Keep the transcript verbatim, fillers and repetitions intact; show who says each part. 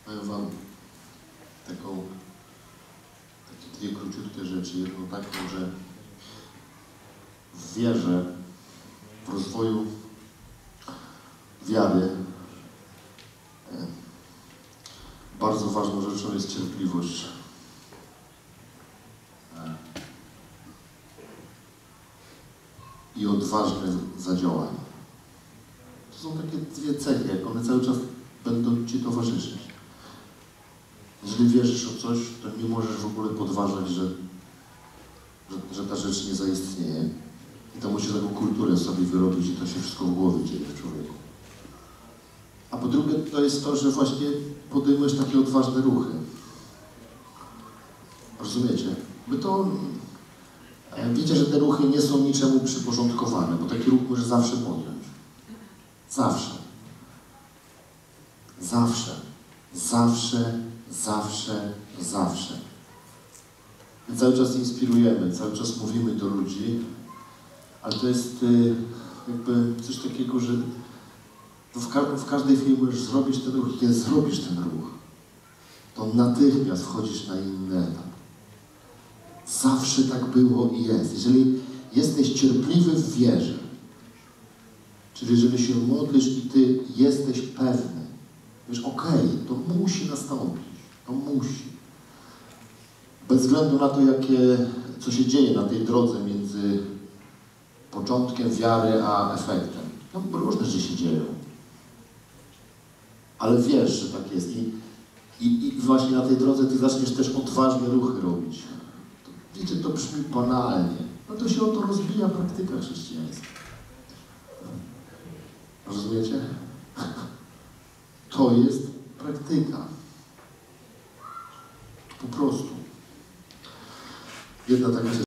Speaker 1: powiem wam taką, takie dwie króciutkie rzeczy. Jedną taką, że w wierze, w rozwoju wiary bardzo ważną rzeczą jest cierpliwość. I odważne zadziałanie. To są takie dwie cechy, jak one cały czas będą ci towarzyszyć. Jeżeli wierzysz o coś, to nie możesz w ogóle podważać, że, że, że ta rzecz nie zaistnieje. I to musisz taką kulturę sobie wyrobić i to się wszystko w głowie dzieje w człowieku. A po drugie to jest to, że właśnie podejmujesz takie odważne ruchy. Rozumiecie? By to... Wiecie, że te ruchy nie są niczemu przyporządkowane, bo taki ruch możesz zawsze podjąć. Zawsze. Zawsze. Zawsze, zawsze, zawsze. My cały czas inspirujemy, cały czas mówimy do ludzi, ale to jest jakby coś takiego, że w, ka w każdej chwili możesz zrobić ten ruch i kiedy zrobisz ten ruch, to natychmiast wchodzisz na inny etap. Zawsze tak było i jest. Jeżeli jesteś cierpliwy w wierze, czyli jeżeli się modlisz i ty jesteś pewny, wiesz, okej, okay, to musi nastąpić, to musi. Bez względu na to, jakie, co się dzieje na tej drodze między początkiem wiary a efektem. No różne rzeczy się dzieją. Ale wiesz, że tak jest. I, i, i właśnie na tej drodze ty zaczniesz też odważne ruchy robić. Wiecie, to brzmi banalnie. No to się o to rozbija praktyka chrześcijańska. Rozumiecie? To jest praktyka. Po prostu. Jedna taka